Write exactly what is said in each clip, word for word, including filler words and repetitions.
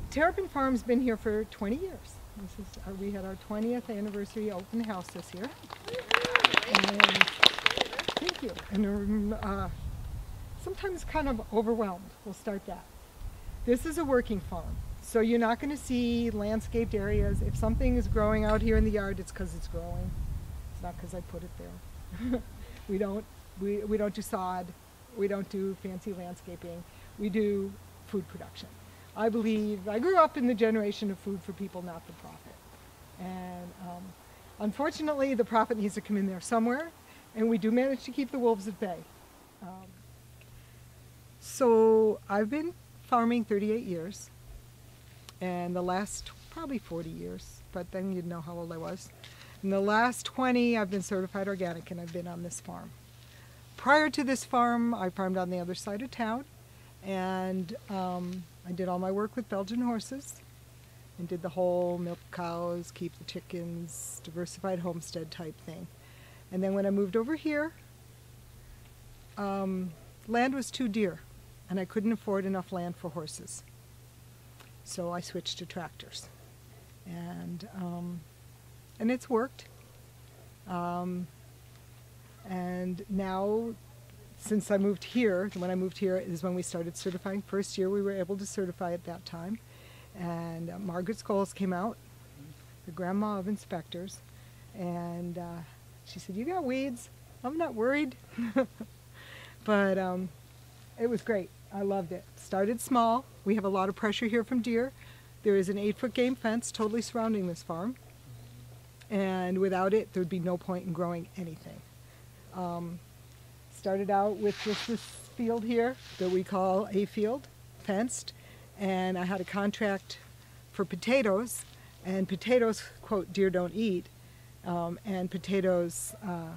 Terrapin Farm's been here for twenty years. This is our, we had our twentieth anniversary open house this year. And, thank you. And uh, sometimes kind of overwhelmed. We'll start that. This is a working farm, so you're not going to see landscaped areas. If something is growing out here in the yard, it's because it's growing. It's not because I put it there. we don't we, we don't do sod. We don't do fancy landscaping. We do food production. I believe, I grew up in the generation of food for people, not for profit. And um, unfortunately, the profit needs to come in there somewhere, and we do manage to keep the wolves at bay. Um, so I've been farming thirty-eight years, and the last probably forty years, but then you'd know how old I was. In the last twenty, I've been certified organic, and I've been on this farm. Prior to this farm, I farmed on the other side of town, and um, I did all my work with Belgian horses and did the whole milk cows, keep the chickens, diversified homestead type thing. And then when I moved over here, um, land was too dear, and I couldn't afford enough land for horses. So I switched to tractors, and um, and it's worked. Um, and now, since I moved here, when I moved here is when we started certifying. First year we were able to certify at that time. And uh, Margaret Scholes came out, the grandma of inspectors, and uh, she said, "You got weeds? I'm not worried." But um, it was great. I loved it. Started small. We have a lot of pressure here from deer. There is an eight-foot game fence totally surrounding this farm. And without it, there would be no point in growing anything. Um, started out with just this field here that we call a field, fenced, and I had a contract for potatoes, and potatoes, quote, deer don't eat, um, and potatoes uh,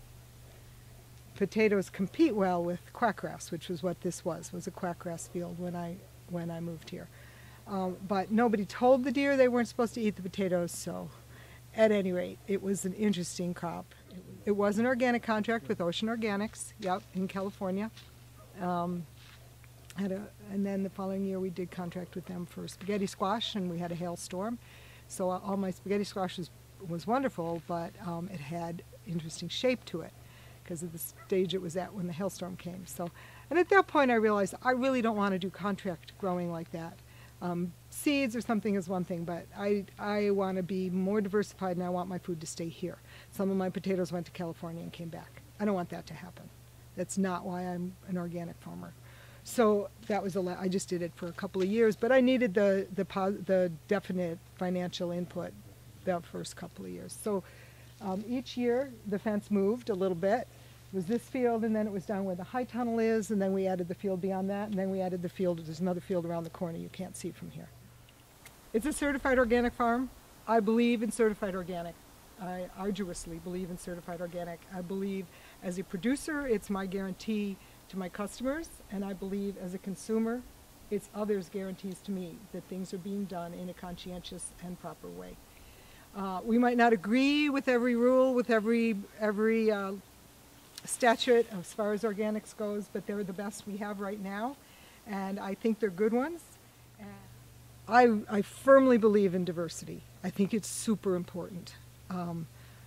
potatoes compete well with quackgrass, which was what this was, was a quackgrass field when I, when I moved here. Um, but nobody told the deer they weren't supposed to eat the potatoes, so at any rate, it was an interesting crop. It was an organic contract with Ocean Organics, yep, in California. Um, had a, and then the following year we did contract with them for spaghetti squash, and we had a hailstorm. So all my spaghetti squash was, was wonderful, but um, it had interesting shape to it because of the stage it was at when the hailstorm came. So, and at that point I realized I really don't want to do contract growing like that. Um, seeds or something is one thing, but I, I want to be more diversified, and I want my food to stay here. Some of my potatoes went to California and came back. I don't want that to happen. That's not why I'm an organic farmer. So that was a lot. I just did it for a couple of years, but I needed the, the, the definite financial input that first couple of years. So um, each year the fence moved a little bit. It was this field, and then it was down where the high tunnel is, and then we added the field beyond that, and then we added the field. There's another field around the corner you can't see from here. It's a certified organic farm. I believe in certified organic. I arduously believe in certified organic. I believe as a producer, it's my guarantee to my customers, and I believe as a consumer, it's others' guarantees to me that things are being done in a conscientious and proper way. Uh, we might not agree with every rule, with every, every uh, statute as far as organics goes, but they're the best we have right now, and I think they're good ones. And I, I firmly believe in diversity. I think it's super important. Um,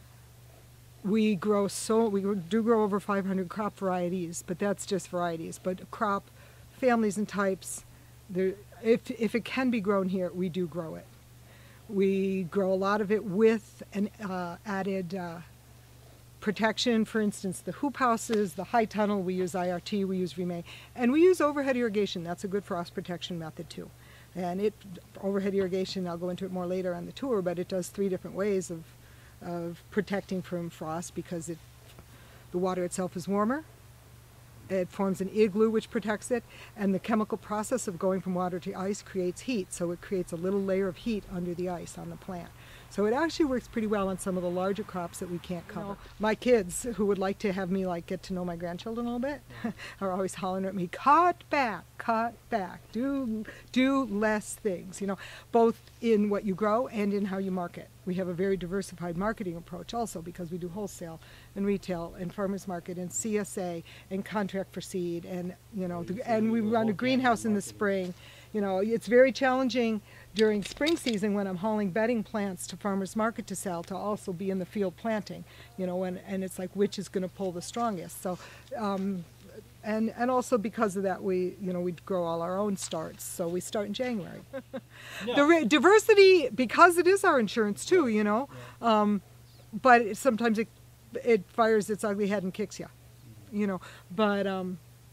we grow so, we do grow over five hundred crop varieties, but that's just varieties. But crop, families and types, there, if, if it can be grown here, we do grow it. We grow a lot of it with an uh, added uh, protection. For instance, the hoop houses, the high tunnel, we use I R T, we use R M A, and we use overhead irrigation. That's a good frost protection method too. And it, overhead irrigation, I'll go into it more later on the tour, but it does three different ways of, of protecting from frost because it, the water itself is warmer, it forms an igloo which protects it, and the chemical process of going from water to ice creates heat, so it creates a little layer of heat under the ice on the plant. So it actually works pretty well on some of the larger crops that we can't cover. You know, my kids, who would like to have me like get to know my grandchildren a little bit, are always hollering at me, cut back, cut back, do, do less things, you know, both in what you grow and in how you market. We have a very diversified marketing approach also because we do wholesale and retail and farmers market and C S A and contract for seed, and, you know, the, and we run a greenhouse in the spring. You know, it's very challenging during spring season when I'm hauling bedding plants to farmers market to sell to also be in the field planting, you know, and, and it's like which is going to pull the strongest. So, um, and, and also because of that, we, you know, we grow all our own starts. So we start in January. Yeah. The re- diversity, because it is our insurance too, you know, um, but it, sometimes it, it fires its ugly head and kicks you, you know, but um,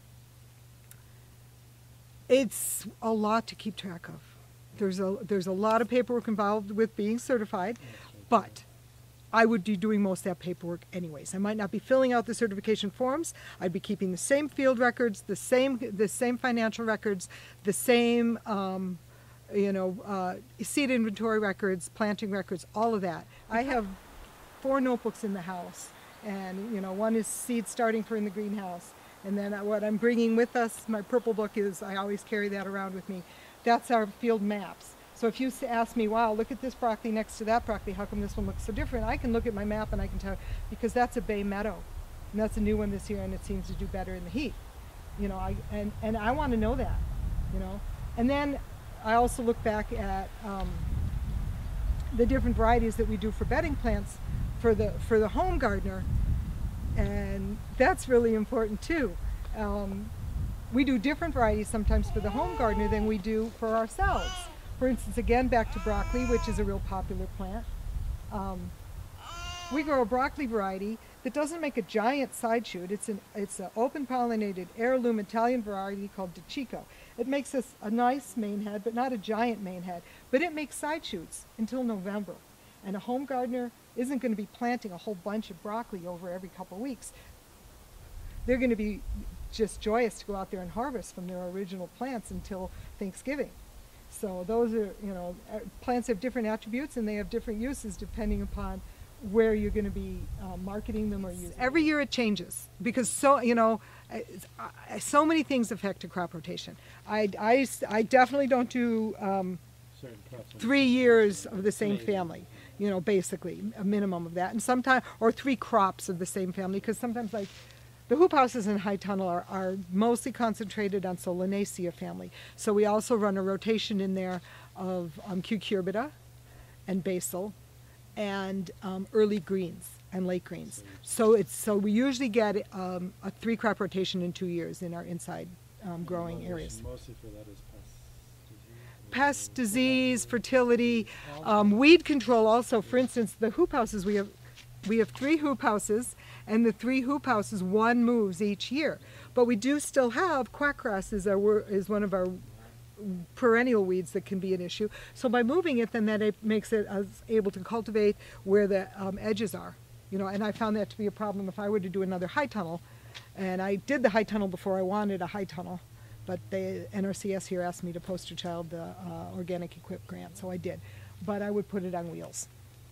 it's a lot to keep track of. There's a, there's a lot of paperwork involved with being certified, but I would be doing most of that paperwork anyways. I might not be filling out the certification forms. I'd be keeping the same field records, the same, the same financial records, the same, um, you know, uh, seed inventory records, planting records, all of that. I have four notebooks in the house, and you know, one is seed starting for in the greenhouse, and then what I'm bringing with us, my purple book is, I always carry that around with me. That's our field maps. So if you ask me, wow, look at this broccoli next to that broccoli, how come this one looks so different? I can look at my map and I can tell, because that's a bay meadow. And that's a new one this year, and it seems to do better in the heat. You know, I, and, and I want to know that, you know. And then I also look back at um, the different varieties that we do for bedding plants for the, for the home gardener. And that's really important too. Um, we do different varieties sometimes for the home gardener than we do for ourselves. For instance, again, back to broccoli, which is a real popular plant. Um, we grow a broccoli variety that doesn't make a giant side shoot. It's an it's an open pollinated heirloom Italian variety called De Chico. It makes us a nice main head, but not a giant main head. But it makes side shoots until November. And a home gardener isn't going to be planting a whole bunch of broccoli over every couple of weeks. They're going to be just joyous to go out there and harvest from their original plants until Thanksgiving. So those are, you know, plants have different attributes and they have different uses depending upon where you're going to be uh, marketing them or using. Every year it changes because so, you know, so many things affect a crop rotation. I, I, I definitely don't do um, three years of the same family, you know, basically a minimum of that, and sometimes, or three crops of the same family, because sometimes like the hoop houses in High Tunnel are, are mostly concentrated on Solanaceae family. So we also run a rotation in there of um, cucurbita and basil and um, early greens and late greens. So it's so we usually get um, a three crop rotation in two years in our inside um, growing areas. Mostly for that is pest disease. Pest disease, fertility, um, weed control also. For instance, the hoop houses we have. We have three hoop houses, and the three hoop houses, one moves each year. But we do still have quackgrass is, our, is one of our perennial weeds that can be an issue. So by moving it, then that it makes it us able to cultivate where the um, edges are. You know, and I found that to be a problem if I were to do another high tunnel. And I did the high tunnel before I wanted a high tunnel, but the N R C S here asked me to poster child the uh, organic equip grant, so I did. But I would put it on wheels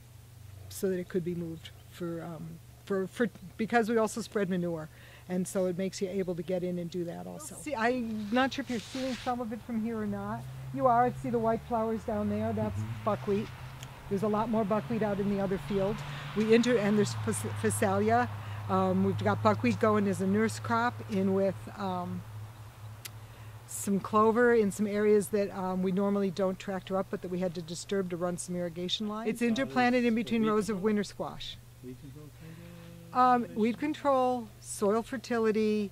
so that it could be moved. For, um, for, for, because we also spread manure, and so it makes you able to get in and do that also. See, I'm not sure if you're seeing some of it from here or not. You are. I see the white flowers down there. That's mm-hmm. buckwheat. There's a lot more buckwheat out in the other field. We enter, and there's phacelia. Um, we've got buckwheat going as a nurse crop in with um, some clover in some areas that um, we normally don't tractor up, but that we had to disturb to run some irrigation lines. It's interplanted in between rows of winter squash. Weed control, um, weed control, soil fertility,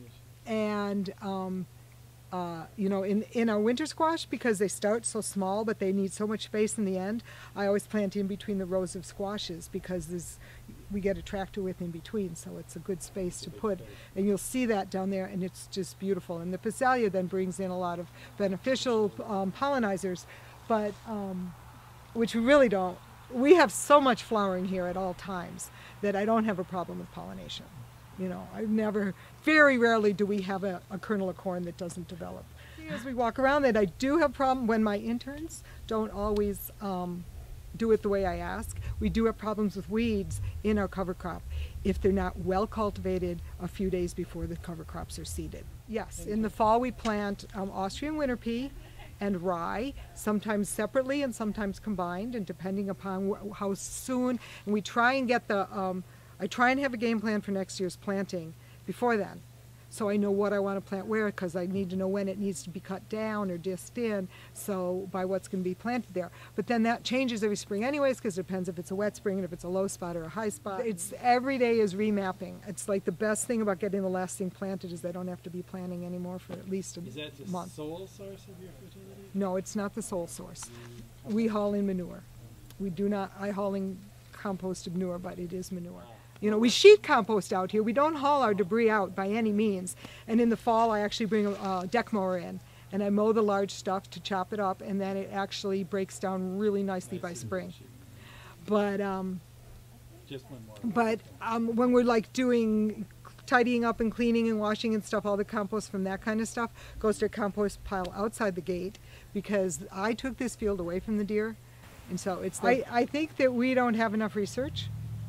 and um, uh, you know, in in our winter squash, because they start so small but they need so much space in the end, I always plant in between the rows of squashes because there's, we get a tractor width in between, so it's a good space to put. And you'll see that down there, and it's just beautiful. And the phacelia then brings in a lot of beneficial um, pollinizers, but um, which we really don't. We have so much flowering here at all times that I don't have a problem with pollination. You know, I've never, very rarely do we have a, a kernel of corn that doesn't develop. As we walk around that, I do have a problem when my interns don't always um, do it the way I ask. We do have problems with weeds in our cover crop if they're not well cultivated a few days before the cover crops are seeded. Yes, in the fall we plant um, Austrian winter pea and rye, sometimes separately and sometimes combined, and depending upon wh how soon. And we try and get the, um, I try and have a game plan for next year's planting before then, so I know what I want to plant where, because I need to know when it needs to be cut down or disked in, so by what's going to be planted there. But then that changes every spring anyways, because it depends if it's a wet spring and if it's a low spot or a high spot. It's every day is remapping. It's like the best thing about getting the last thing planted is they don't have to be planting anymore for at least a month. Is that the sole source of your fertility? No, it's not the sole source. We haul in manure. We do not, I haul in composted manure, but it is manure. You know, we sheet compost out here. We don't haul our debris out by any means. And in the fall, I actually bring a uh, deck mower in, and I mow the large stuff to chop it up, and then it actually breaks down really nicely by spring. But um, Just one more. but um, when we're like doing tidying up and cleaning and washing and stuff, all the compost from that kind of stuff goes to a compost pile outside the gate, because I took this field away from the deer, and so it's. I, I think that we don't have enough research.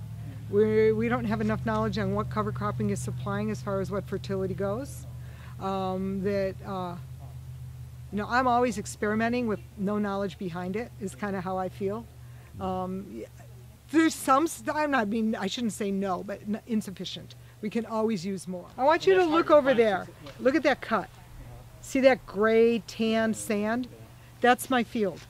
We we don't have enough knowledge on what cover cropping is supplying as far as what fertility goes. Um, that uh, you know, I'm always experimenting with no knowledge behind it. Is kind of how I feel. Um, there's some. I'm not being. I shouldn't say no, but n insufficient. We can always use more. I want you to look over there. Look at that cut. See that gray tan sand? That's my field.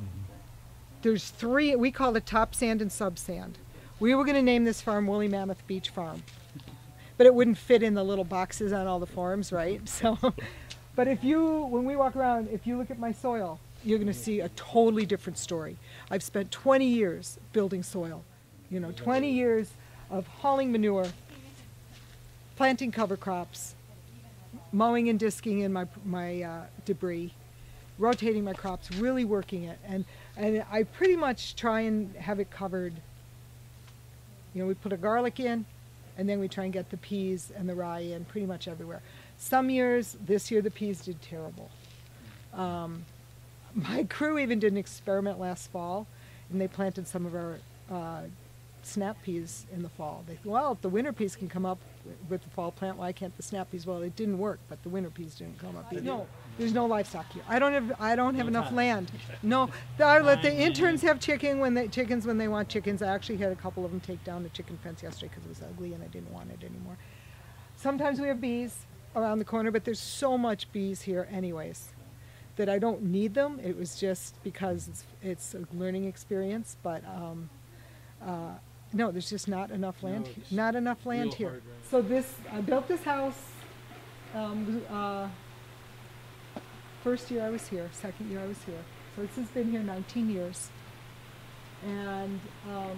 There's three. We call it top sand and sub sand. We were going to name this farm Woolly Mammoth Beach Farm, but it wouldn't fit in the little boxes on all the forms, right? So, but if you, when we walk around, if you look at my soil, you're going to see a totally different story. I've spent twenty years building soil, you know, twenty years of hauling manure, planting cover crops, mowing and disking in my, my uh, debris, rotating my crops, really working it. And, and I pretty much try and have it covered. You know, we put a garlic in, and then we try and get the peas and the rye in pretty much everywhere. Some years, this year the peas did terrible. Um, my crew even did an experiment last fall, and they planted some of our uh, snap peas in the fall. They thought, well, if the winter peas can come up with the fall plant, why can't the snap peas? Well, it didn't work, but the winter peas didn't come up either. No, there's no livestock here. I don't have I don't have enough land. No, I let the interns have chicken when they chickens when they want chickens. I actually had a couple of them take down the chicken fence yesterday because it was ugly and I didn't want it anymore. Sometimes we have bees around the corner, but there's so much bees here anyways that I don't need them. It was just because it's, it's a learning experience, but um, uh, no, there's just not enough land. No, he- not enough land real here. hard, right? So this, I built this house. Um, uh, first year I was here. Second year I was here. So this has been here nineteen years, and um,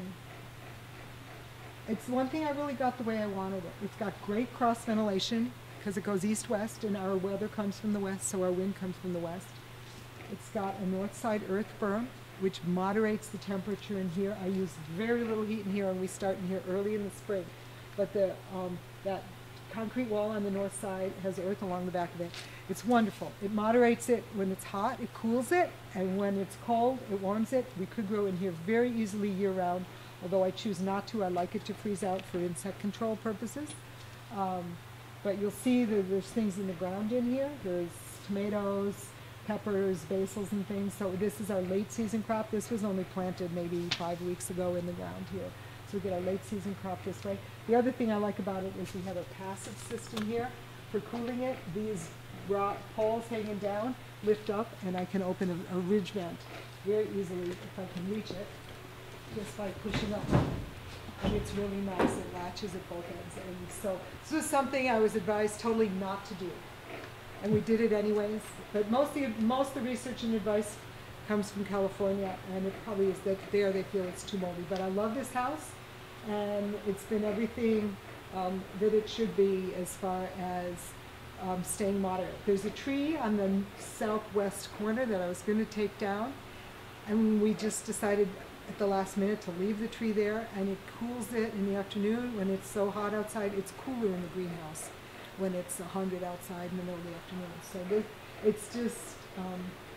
it's one thing I really got the way I wanted it. It's got great cross ventilation because it goes east-west, and our weather comes from the west, so our wind comes from the west. It's got a north side earth berm, which moderates the temperature in here. I use very little heat in here, and we start in here early in the spring. But the um, that concrete wall on the north side has earth along the back of it. It's wonderful. It moderates it when it's hot, it cools it, and when it's cold, it warms it. We could grow in here very easily year-round, although I choose not to. I like it to freeze out for insect control purposes. Um, but you'll see that there's things in the ground in here. There's tomatoes, peppers, basils, and things. So this is our late season crop. This was only planted maybe five weeks ago in the ground here. So we get our late season crop this way. The other thing I like about it is we have a passive system here for cooling it. These raw poles hanging down lift up, and I can open a, a ridge vent very easily if I can reach it, just by pushing up. And it's really nice. It latches at both ends. And so this was something I was advised totally not to do. And we did it anyways. But most of the, most of the research and advice comes from California, and it probably is that there they feel it's too moldy. But I love this house, and it's been everything um, that it should be as far as um, staying moderate. There's a tree on the southwest corner that I was going to take down, and we just decided at the last minute to leave the tree there, and it cools it in the afternoon. When it's so hot outside, it's cooler in the greenhouse when it's one hundred outside in the middle of the afternoon. So this, it's just, um,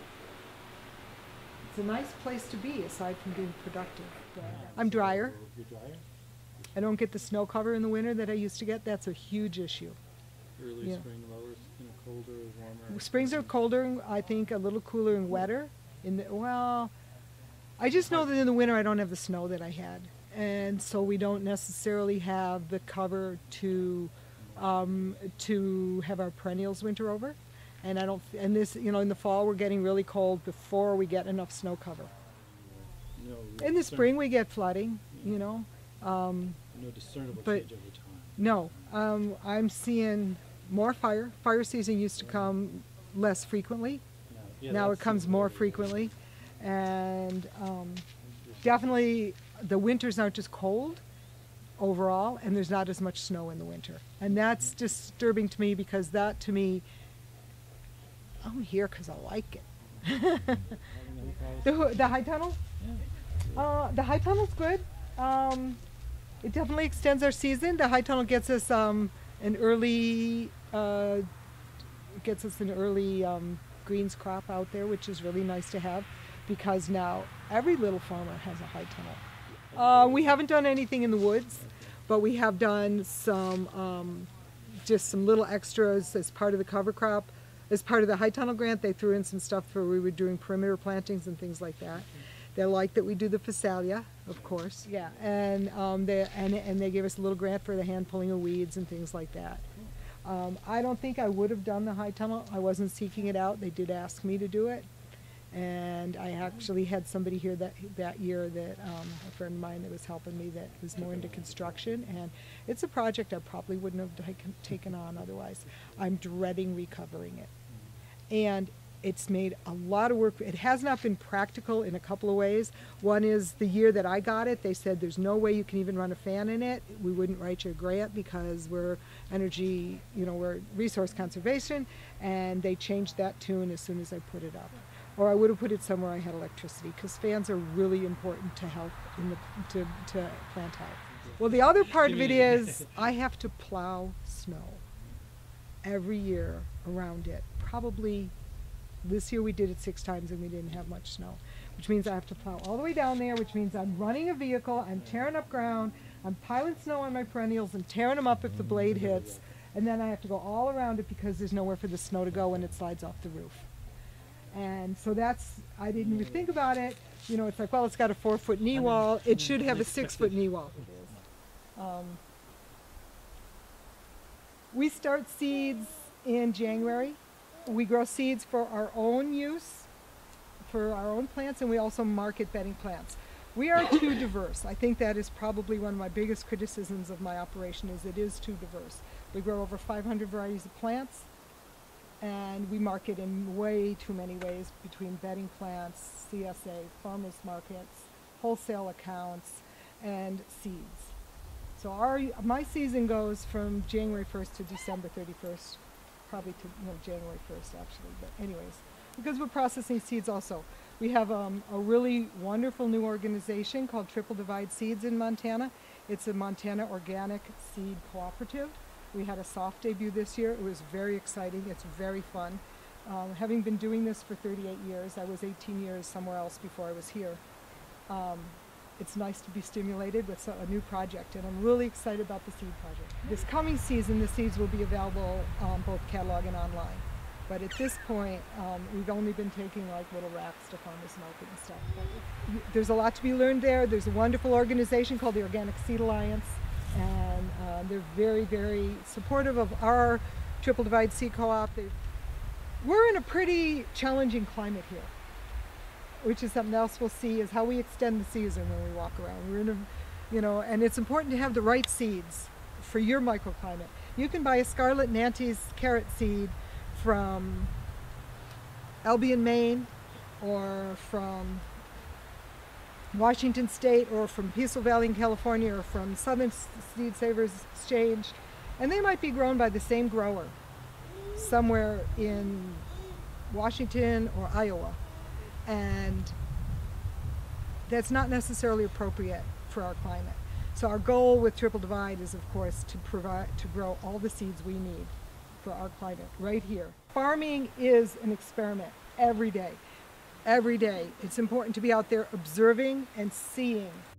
it's a nice place to be aside from being productive. But I'm drier. You're drier? I don't get the snow cover in the winter that I used to get. That's a huge issue. Early Yeah. spring, lower, you know, colder, warmer. Springs are colder, I think a little cooler and wetter. In the, well, I just know that in the winter I don't have the snow that I had. And so we don't necessarily have the cover to um, to have our perennials winter over. And I don't, and this, you know, in the fall we're getting really cold before we get enough snow cover. No In the discern- spring we get flooding, you know. Um, No discernible but change over time. no, um, I'm seeing more fire. Fire season used to come less frequently. No, yeah, Now that it comes seems more very- frequently. And um, definitely the winters aren't as cold overall, and there's not as much snow in the winter. And that's disturbing to me because that, to me, I'm here because I like it. Having the The, house- hu- the high tunnel? Yeah. Uh, the high tunnel's good. Um, it definitely extends our season. The high tunnel gets us um, an early, uh, gets us an early um, greens crop out there, which is really nice to have, because now every little farmer has a high tunnel. Uh, we haven't done anything in the woods, but we have done some, um, just some little extras as part of the cover crop. As part of the high tunnel grant, they threw in some stuff where we were doing perimeter plantings and things like that. They like that we do the phacelia, of course. Yeah, and um, they and and they gave us a little grant for the hand pulling of weeds and things like that. Um, I don't think I would have done the high tunnel. I wasn't seeking it out. They did ask me to do it, and I actually had somebody here that that year that um, a friend of mine that was helping me that was more into construction, and it's a project I probably wouldn't have taken, taken on otherwise. I'm dreading recovering it. And it's made a lot of work. It has not been practical in a couple of ways. One is the year that I got it, they said there's no way you can even run a fan in it. We wouldn't write you a grant because we're energy, you know, we're resource conservation, and they changed that tune as soon as I put it up. Or I would have put it somewhere I had electricity, because fans are really important to health, in the, to, to plant health. Well, the other part of it is I have to plow snow every year around it. Probably this year we did it six times and we didn't have much snow, which means I have to plow all the way down there, which means I'm running a vehicle, I'm tearing up ground, I'm piling snow on my perennials and tearing them up if the blade hits, and then I have to go all around it because there's nowhere for the snow to go when it slides off the roof. And so that's, I didn't even think about it. You know, it's like, well, it's got a four foot knee wall. It should have a six foot knee wall. Um, we start seeds in January. We grow seeds for our own use, for our own plants, and we also market bedding plants. We are too diverse. I think that is probably one of my biggest criticisms of my operation, is it is too diverse. We grow over five hundred varieties of plants, and we market in way too many ways between bedding plants, C S A, farmers markets, wholesale accounts, and seeds. So our, my season goes from January first to December thirty-first, probably to you know, January first actually, but anyways, because we're processing seeds also. We have um, a really wonderful new organization called Triple Divide Seeds in Montana. It's a Montana Organic Seed Cooperative. We had a soft debut this year. It was very exciting. It's very fun. Um, having been doing this for thirty-eight years, I was eighteen years somewhere else before I was here. Um, it's nice to be stimulated with a new project, and I'm really excited about the seed project. This coming season, the seeds will be available um, both catalog and online. But at this point, um, we've only been taking like little racks to farmers market and stuff. But there's a lot to be learned there. There's a wonderful organization called the Organic Seed Alliance, and uh, they're very, very supportive of our Triple Divide Seed Co-op. They, we're in a pretty challenging climate here, which is something else we'll see, is how we extend the season when we walk around. We're in a, you know, and it's important to have the right seeds for your microclimate. You can buy a Scarlet Nantes carrot seed from Albion, Maine, or from Washington State, or from Peaceful Valley in California, or from Southern Seed Savers Exchange, and they might be grown by the same grower somewhere in Washington or Iowa, and that's not necessarily appropriate for our climate. So our goal with Triple Divide is, of course, to provide to grow all the seeds we need for our climate right here. Farming is an experiment every day. Every day. It's important to be out there observing and seeing